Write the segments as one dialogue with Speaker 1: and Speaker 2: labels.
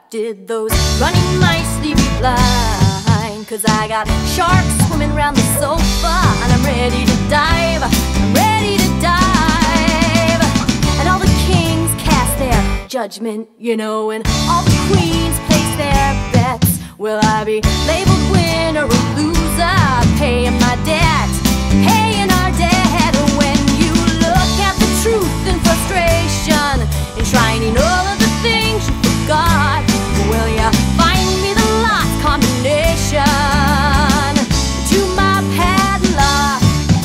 Speaker 1: Did those running mice leave you blind? 'Cause I got sharks swimming around the sofa, and I'm ready to dive, I'm ready to dive. And all the kings cast their judgment, you know, and all the queens place their bets. Will I be labeled winner or loser? Paying my debt, paying our debt. When you look at the truth and frustration, enshrining all of the things you forgot, will you find me the lost combination to my padlock?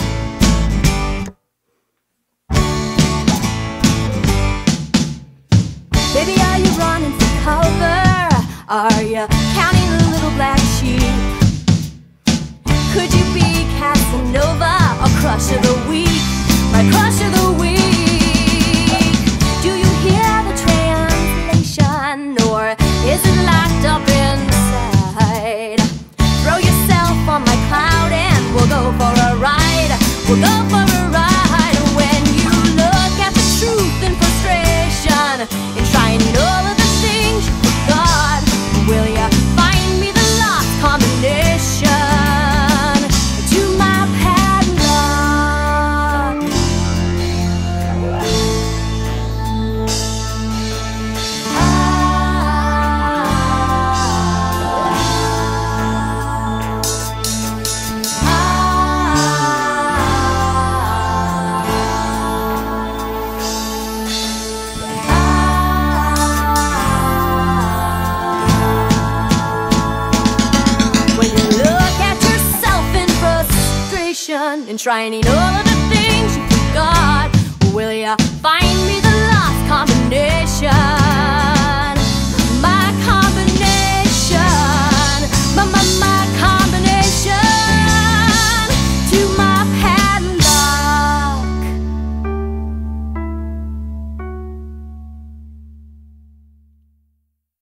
Speaker 1: Baby, are you running for cover? Are you counting the little black sheep? Could you be Casanova or Crush of the Weak? My Crush of the Weak. Do you hear the translation, or is it locked up inside? Throw yourself on my cloud and we'll go for a ride. We'll go for a ride. When you look at the truth and frustration, enshrining all of the things you forgot, will you find me the lost combination to my padlock? When you look at yourself in frustration, enshrining all of the things you forgot, will you find